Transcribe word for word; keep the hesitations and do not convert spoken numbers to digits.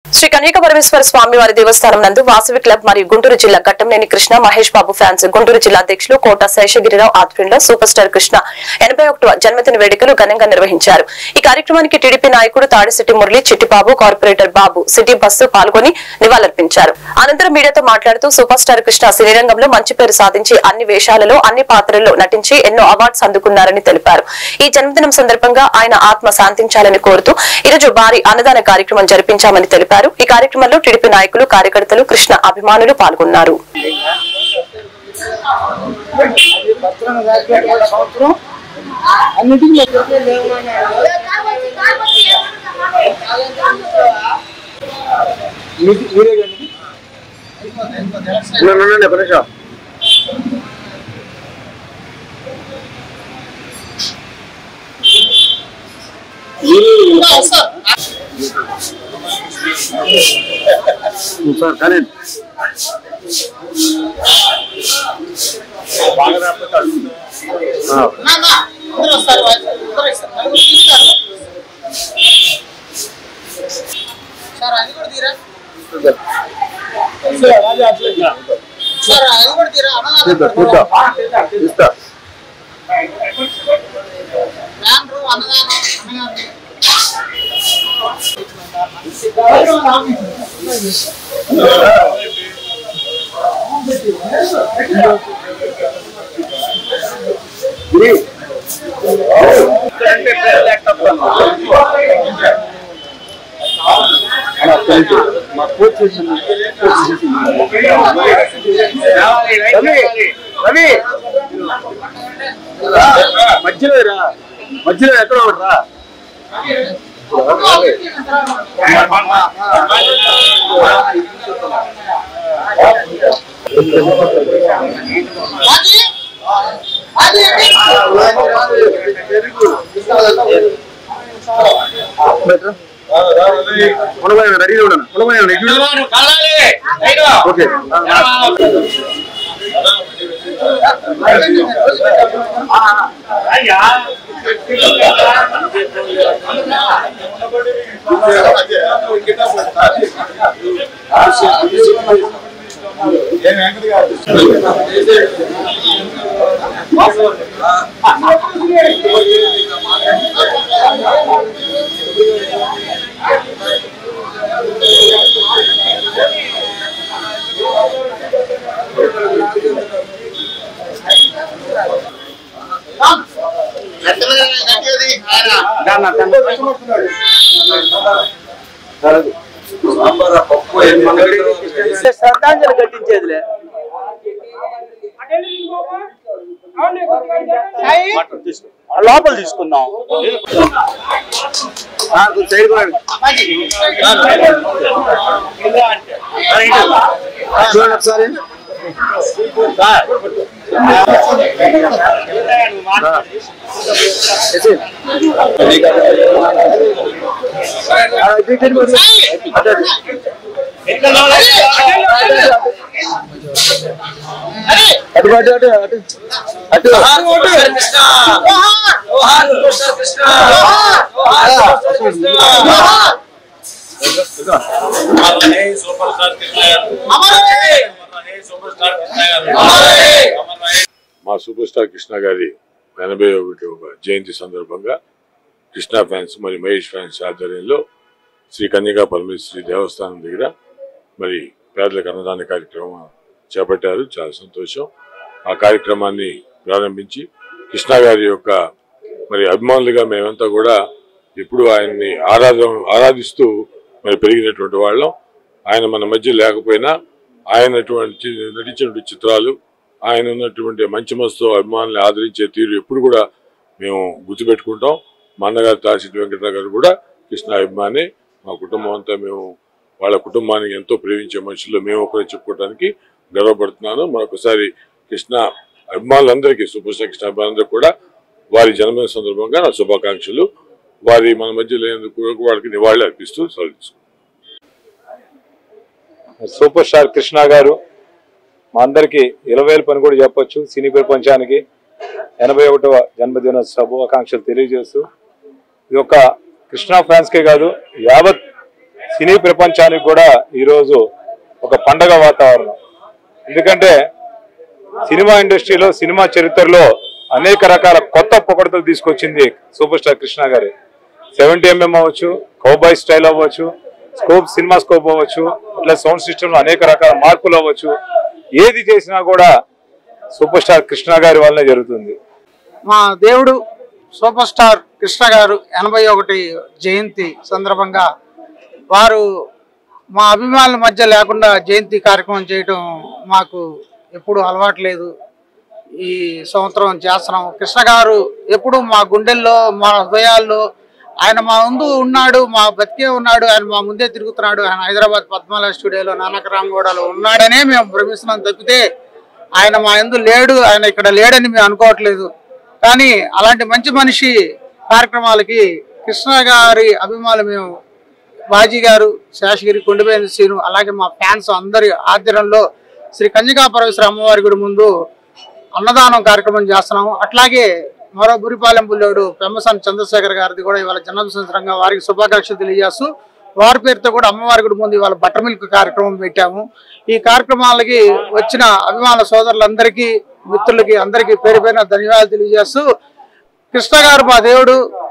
శ్రీ కన్యకపరమేశ్వర స్వామి వారి దేవస్థానం నందు వాసవి క్లబ్ మరియు గుంటూరు జిల్లా ఘట్టంనేని కృష్ణ మహేష్ బాబు ఫ్యాన్స్ గుంటూరు జిల్లా అధ్యక్షులు కోట శేషగిరిరావు ఆధ్వర్యంలో సూపర్ స్టార్ కృష్ణ ఎనభై ఒకటవ జన్మదిన వేడుకలు ఘనంగా నిర్వహించారు. ఈ కార్యక్రమానికి టీడీపీ నాయకుడు Tadisetti Murali, Chittibabu, corporator Babu, city bus పాల్గొని నివాళులర్పించారు. అనంతరం మీడియాతో మాట్లాడుతూ సూపర్ స్టార్ కృష్ణ సినీ రంగంలో మంచి పేరు సాధించి అన్ని వేషాలలో అన్ని పాత్రల్లో నటించి ఎన్నో అవార్డ్స్ అందుకున్నారని తెలిపారు. ఈ జన్మదినం సందర్భంగా ఆయన ఆత్మ శాంతించాలని కోరుతూ ఈరోజు భారీ అన్నదాన కార్యక్రమం జరిపించామని తెలిపారు. ఈ కార్యక్రమంలో టీడీపీ నాయకులు, కార్యకర్తలు, కృష్ణ అభిమానులు పాల్గొన్నారు. సార్ కానీ మధ్యలో రా మధ్యలో ఎక్కడ రా రెడీ ఓకే శ్రద్ధాంజలి కట్టించేదిలే లోపల తీసుకుందాం. చూడండి ఒకసారి అటు అటు అటు అటు మా సూపర్ స్టార్ కృష్ణ గారి ఎనభై ఒకటవ జయంతి సందర్భంగా కృష్ణ ఫ్యాన్స్ మరి మహేష్ ఫ్యాన్స్ ఆధ్వర్యంలో శ్రీ కన్యకా పరమేశ్వరి దేవస్థానం దగ్గర మరి పేదలకు అన్నదాన కార్యక్రమం చేపట్టారు. చాలా సంతోషం. ఆ కార్యక్రమాన్ని ప్రారంభించి కృష్ణ గారి యొక్క మరి అభిమానులుగా మేమంతా కూడా ఎప్పుడు ఆయన్ని ఆరాధ ఆరాధిస్తూ మరి పెరిగినటువంటి వాళ్ళం. ఆయన మన మధ్య లేకపోయినా ఆయనటువంటి నటించినటువంటి చిత్రాలు, ఆయన ఉన్నటువంటి మంచి మనసుతో అభిమానుల్ని ఆదరించే తీరు ఎప్పుడు కూడా మేము గుర్తుపెట్టుకుంటాం. మా అన్నగారు తాడిశెట్టి వెంకటరావు గారు కూడా కృష్ణ అభిమాని. మా కుటుంబం అంతా మేము వాళ్ళ కుటుంబానికి ఎంతో ప్రేమించే మనుషుల్లో మేము ఒకరే చెప్పుకోవడానికి గర్వపడుతున్నాను. మరొకసారి కృష్ణ అభిమానులందరికీ, సూపర్ స్టార్ కృష్ణ అభిమానులందరికీ కూడా వారి జన్మదిన సందర్భంగా నా శుభాకాంక్షలు. వారి మన మధ్య లేనందుకు వారికి నివాళులు అర్పిస్తూ సెలవు. సూపర్ స్టార్ కృష్ణ గారు మా అందరికి ఇరవైల పని కూడా చెప్పొచ్చు. సినీ ప్రపంచానికి ఎనభై ఒకటవ జన్మదిన శుభాకాంక్షలు తెలియజేస్తూ, ఇది ఒక కృష్ణ ఫ్యాన్స్కే కాదు యావత్ సినీ ప్రపంచానికి కూడా ఈరోజు ఒక పండగ వాతావరణం. ఎందుకంటే సినిమా ఇండస్ట్రీలో సినిమా చరిత్రలో అనేక రకాల కొత్త పొగడతలు తీసుకొచ్చింది సూపర్ స్టార్ కృష్ణ గారి. సెవెంటీ ఎంఎం అవ్వచ్చు, కౌబాయ్ స్టైల్ అవ్వచ్చు, స్కోప్ సినిమా స్కోప్ అవ్వచ్చు, అట్లా సౌండ్ సిస్టమ్ లో అనేక రకాల మార్పులు అవ్వచ్చు. ఏది చేసినా కూడా సూపర్ స్టార్ కృష్ణ గారి వల్లనే జరుగుతుంది. మా దేవుడు సూపర్ స్టార్ కృష్ణ గారు ఎనభై ఒకటి జయంతి సందర్భంగా వారు మా అభిమానుల మధ్య లేకుండా జయంతి కార్యక్రమం చేయటం మాకు ఎప్పుడు అలవాటు లేదు. ఈ సంవత్సరం చేస్తున్నాం. కృష్ణ గారు ఎప్పుడు మా గుండెల్లో, మా హృదయాల్లో ఆయన మా ముందు ఉన్నాడు, మా బతికే ఉన్నాడు, ఆయన మా ముందే తిరుగుతున్నాడు. ఆయన హైదరాబాద్ పద్మాలయ స్టూడియోలో నానకరామగూడలో ఉన్నాడనే మేము భ్రమిస్తున్నాం తప్పితే ఆయన మా యందు లేడు, ఆయన ఇక్కడ లేడని మేము అనుకోవట్లేదు. కానీ అలాంటి మంచి మనిషి కార్యక్రమాలకి కృష్ణ గారి అభిమానులు మేము బాజీ గారు, శేషగిరి, కొండపేని శ్రీను, అలాగే మా ఫ్యాన్స్ అందరి ఆధ్వర్యంలో శ్రీ కన్యకా పరమేశ్వరి అమ్మవారి గుడి ముందు అన్నదానం కార్యక్రమం చేస్తున్నాము. అట్లాగే మరో బురిపాలెం బుల్లోడు పెమ్మసాని చంద్రశేఖర్ గారిది కూడా ఇవాళ జన్మదిన సంవత్సరంగా వారికి శుభాకాంక్షలు తెలియజేస్తూ వారి పేరుతో కూడా అమ్మవారి గుడి ముందు ఇవాళ బటర్ మిల్క్ కార్యక్రమం పెట్టాము. ఈ కార్యక్రమాలకి వచ్చిన అభిమాన సోదరులందరికీ, మిత్రులకి అందరికీ పేరు పేరున ధన్యవాదాలు తెలియజేస్తూ కృష్ణ గారు మా దేవుడు,